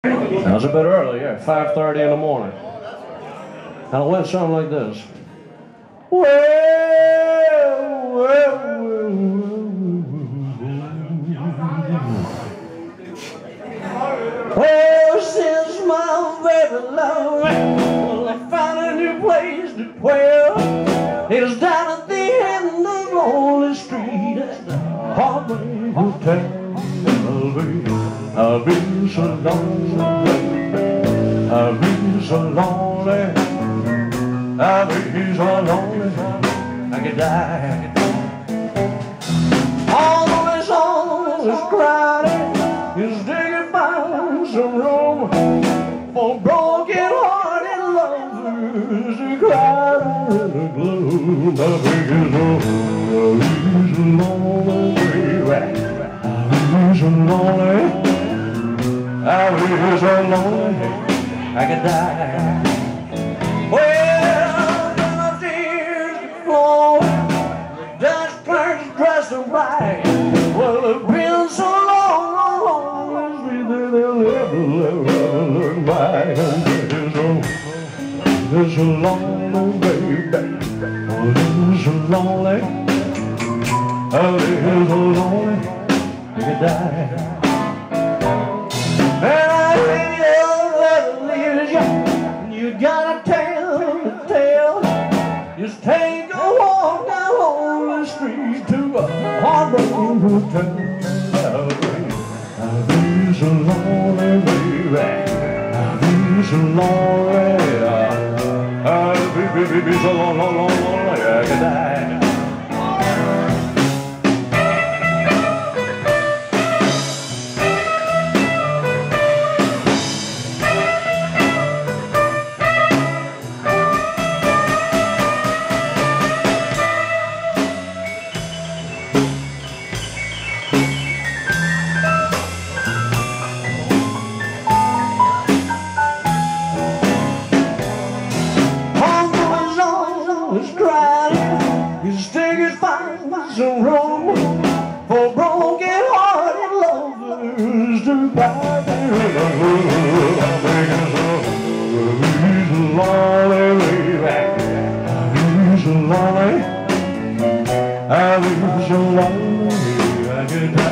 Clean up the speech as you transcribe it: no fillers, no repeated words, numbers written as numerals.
That was a bit early, yeah, 5:30 in the morning. And it went something like this. Well, since my baby love, well, I found a new place to dwell. It's down at the end of Lonely Street at the Heartbreak Hotel. I'll be so lonely, I'll be so lonely, I'll be so lonely, I could die. All this song is crying, is digging by some room for broken-hearted lovers to cry in the gloom. I'll be so lonely, baby, I'll be so lonely. I'll be so lonely, I could die. Well, my tears flow, the dust clouds dressed in black. Well, it's been so long, it's been they'll never look back. It's so lonely, baby. Oh, it's so lonely. I'll be so lonely, I could die. You gotta tell the tale. Just take a walk down Lonely Street to a Heartbreak Hotel. I'll be so lonely, baby. I'll be so lonely. I'll be so lonely, I could die. Some room for broken-hearted lovers to buy. I'll be so lonely, baby. I'll be so lonely. I'll be so lonely, I could die.